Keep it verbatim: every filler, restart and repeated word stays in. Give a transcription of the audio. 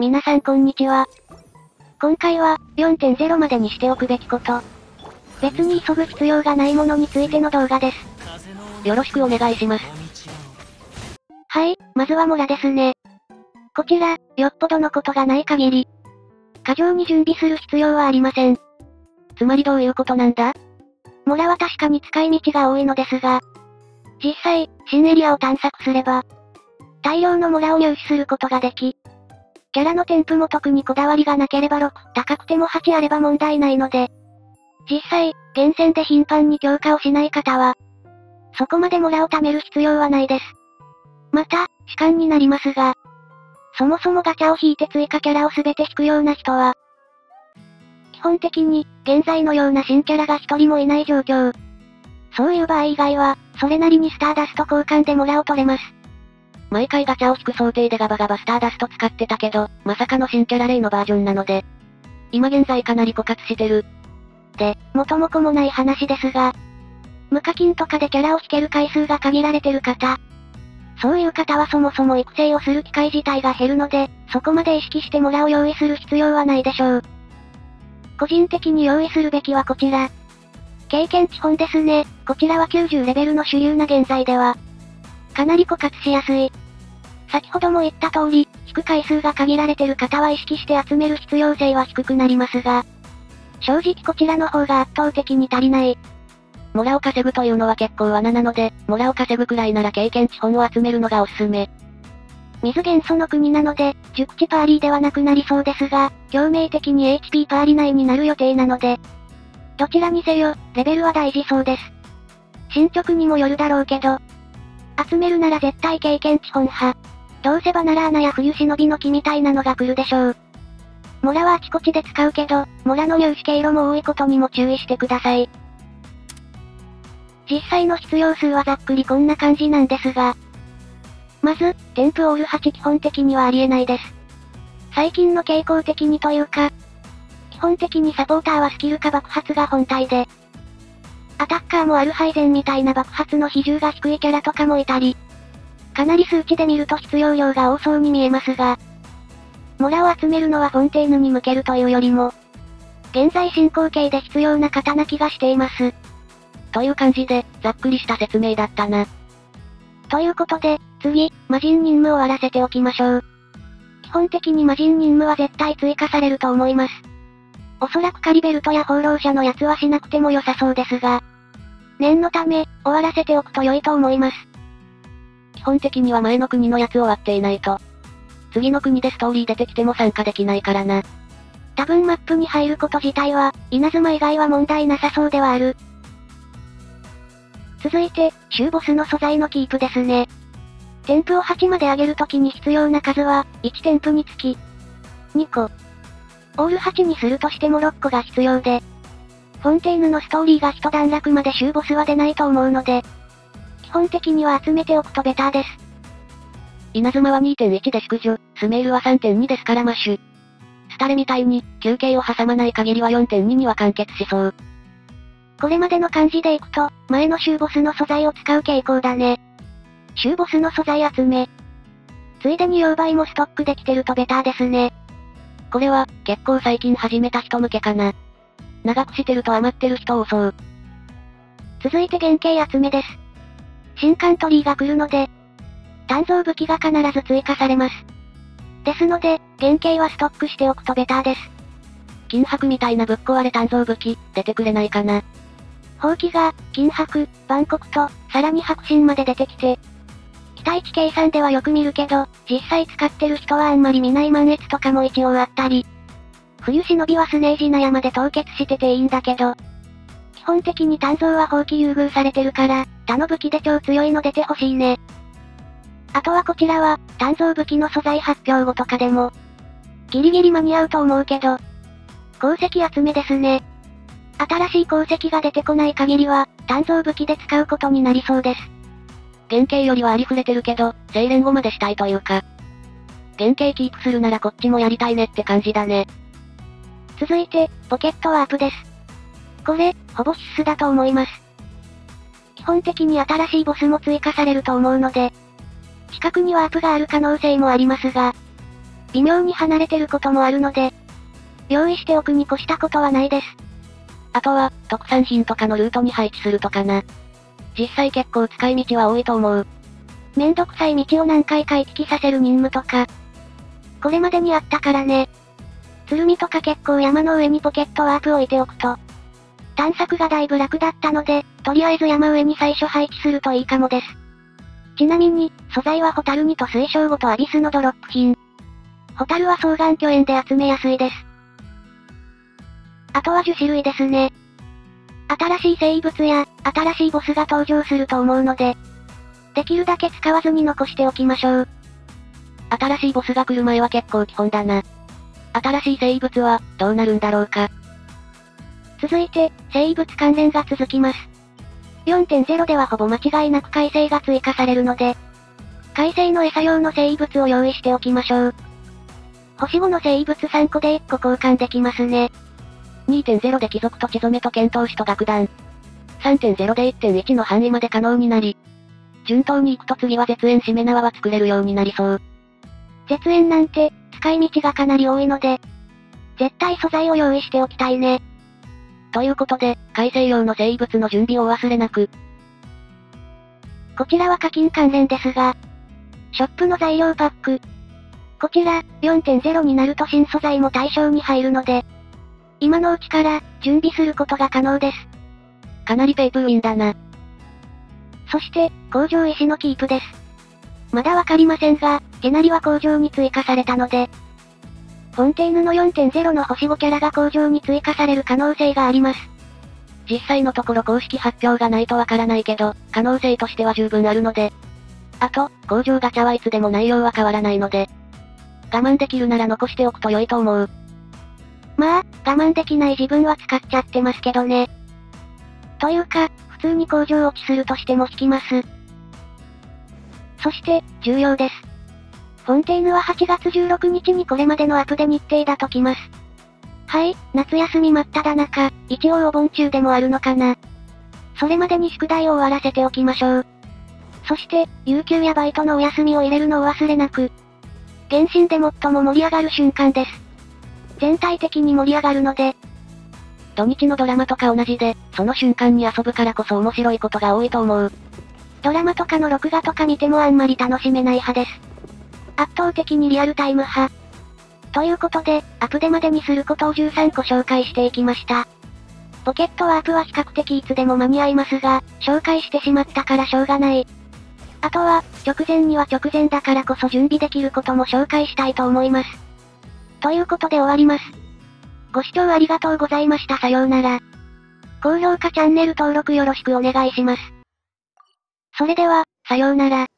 皆さんこんにちは。今回は、よんてんゼロ までにしておくべきこと。別に急ぐ必要がないものについての動画です。 よろしくお願いします。 はい、まずはモラですね。こちら、よっぽどのことがない限り、過剰に準備する必要はありません。 つまりどういうことなんだ？ モラは確かに使い道が多いのですが、実際、新エリアを探索すれば、大量のモラを入手することができ、キャラの添付も特にこだわりがなければろく、高くてもはちあれば問題ないので、実際、厳選で頻繁に強化をしない方は、そこまでモラを貯める必要はないです。また、主観になりますが、そもそもガチャを引いて追加キャラをすべて引くような人は、基本的に、現在のような新キャラが一人もいない状況。そういう場合以外は、それなりにスターダスト交換でモラを取れます。 毎回ガチャを引く想定でガバガバスターダスト使ってたけど、まさかの新キャラレイのバージョンなので、今現在かなり枯渇してる。 で、元も子もない話ですが、無課金とかでキャラを引ける回数が限られてる方。そういう方はそもそも育成をする機会自体が減るので、そこまで意識してモラを用意する必要はないでしょう。個人的に用意するべきはこちら。経験値本ですね。こちらはきゅうじゅうレベルの主流な現在では、かなり枯渇しやすい。先ほども言った通り、引く回数が限られてる方は意識して集める必要性は低くなりますが、正直こちらの方が圧倒的に足りない。 モラを稼ぐというのは結構罠なので、モラを稼ぐくらいなら経験値本を集めるのがおすすめ。 水元素の国なので、熟知パーリーではなくなりそうですが、共鳴的に エイチピー パーリ内になる予定なので、どちらにせよ、レベルは大事そうです。進捗にもよるだろうけど、集めるなら絶対経験値本派。どうせバナラーナや冬忍びの木みたいなのが来るでしょう。モラはあちこちで使うけど、モラの入手経路も多いことにも注意してください。実際の必要数はざっくりこんな感じなんですが、まず、添付オールはち基本的にはありえないです。最近の傾向的にというか、基本的にサポーターはスキルか爆発が本体で、アタッカーもアルハイゼンみたいな爆発の比重が低いキャラとかもいたり、かなり数値で見ると必要量が多そうに見えますが、モラを集めるのはフォンテーヌに向けるというよりも、現在進行形で必要な方な気がしています。 という感じで、ざっくりした説明だったな。 ということで、次、魔人任務を終わらせておきましょう。基本的に魔人任務は絶対追加されると思います。おそらくカリベルトや放浪者のやつはしなくても良さそうですが、念のため、終わらせておくと良いと思います。 基本的には前の国のやつを割っていないと。次の国でストーリー出てきても参加できないからな。 多分マップに入ること自体は、稲妻以外は問題なさそうではある。続いて、終ボスの素材のキープですね。添付をはちまで上げるときに必要な数は、いち添付につき、にこ。オールはちにするとしてもろっこが必要で、フォンテーヌのストーリーが一段落まで終ボスは出ないと思うので、基本的には集めておくとベターです。 稲妻は にてんいち で縮小、スメールは さんてんに でスカラマッシュ。スタレみたいに、休憩を挟まない限りは よんてんに には完結しそう。 これまでの感じでいくと、前の終ボスの素材を使う傾向だね。終ボスの素材集め。ついでに溶媒もストックできてるとベターですね。 これは、結構最近始めた人向けかな。長くしてると余ってる人多そう。 続いて原型集めです。新カントリーが来るので、鍛造武器が必ず追加されます。ですので、原型はストックしておくとベターです。 金箔みたいなぶっ壊れ鍛造武器、出てくれないかな。 ほうきが、金箔、万国と、さらに白神まで出てきて、期待値計算ではよく見るけど、実際使ってる人はあんまり見ない満越とかも一応あったり、冬忍びはスネージナ山で凍結してていいんだけど、基本的に鍛造は放棄優遇されてるから、他の武器で超強いの出てほしいね。あとはこちらは、鍛造武器の素材発表後とかでも、ギリギリ間に合うと思うけど、鉱石集めですね。新しい鉱石が出てこない限りは、鍛造武器で使うことになりそうです。 原型よりはありふれてるけど、精錬後までしたいというか、原型キープするならこっちもやりたいねって感じだね。 続いて、ポケットワープです。これ、ほぼ必須だと思います。基本的に新しいボスも追加されると思うので、近くにワープがある可能性もありますが、 微妙に離れてることもあるので、用意しておくに越したことはないです。 あとは、特産品とかのルートに配置するとかな。実際結構使い道は多いと思う。 めんどくさい道を何回か行き来させる任務とか。これまでにあったからね。鶴見とか結構山の上にポケットワープ置いておくと、探索がだいぶ楽だったので、とりあえず山上に最初配置するといいかもです。ちなみに、素材はホタルニと水晶ゴとアビスのドロップ品。ホタルは双眼鏡園で集めやすいです。あとは樹脂類ですね。新しい生物や、新しいボスが登場すると思うので、できるだけ使わずに残しておきましょう。 新しいボスが来る前は結構基本だな。新しい生物は、どうなるんだろうか。 続いて、生物関連が続きます。よんてんゼロ ではほぼ間違いなく海星が追加されるので、海星の餌用の生物を用意しておきましょう。星ごの生物さんこでいっこ交換できますね。 にてんゼロ で貴族と血染めと剣闘士と楽団。さんてんゼロ で いってんいち の範囲まで可能になり、順当に行くと次は絶縁しめ縄は作れるようになりそう。 絶縁なんて、使い道がかなり多いので、絶対素材を用意しておきたいね。 ということで、海星用の生物の準備をお忘れなく。 こちらは課金関連ですが、ショップの材料パック。こちら、よんてんゼロ になると新素材も対象に入るので、今のうちから、準備することが可能です。 かなりペイプウィンだな。 そして、工場石のキープです。まだわかりませんが、ゲナリは工場に追加されたので、フォンテーヌの よんてんゼロ の星ごキャラが工場に追加される可能性があります。 実際のところ公式発表がないとわからないけど、可能性としては十分あるので。あと、工場ガチャはいつでも内容は変わらないので、我慢できるなら残しておくと良いと思う。 まあ、我慢できない自分は使っちゃってますけどね。というか、普通に工場落ちするとしても引きます。そして、重要です。フォンテーヌははちがつじゅうろくにちにこれまでのアップで日程だときます。はい、夏休み真っ只中、一応お盆中でもあるのかな。それまでに宿題を終わらせておきましょう。そして、有給やバイトのお休みを入れるのを忘れなく。原神で最も盛り上がる瞬間です。全体的に盛り上がるので、 土日のドラマとか同じで、その瞬間に遊ぶからこそ面白いことが多いと思う。 ドラマとかの録画とか見てもあんまり楽しめない派です。圧倒的にリアルタイム派。ということで、アプデまでにすることをじゅうさんこ紹介していきました。ポケットワープは比較的いつでも間に合いますが、紹介してしまったからしょうがない。あとは、直前には直前だからこそ準備できることも紹介したいと思います。ということで終わります。ご視聴ありがとうございました。さようなら。高評価チャンネル登録よろしくお願いします。それでは、さようなら。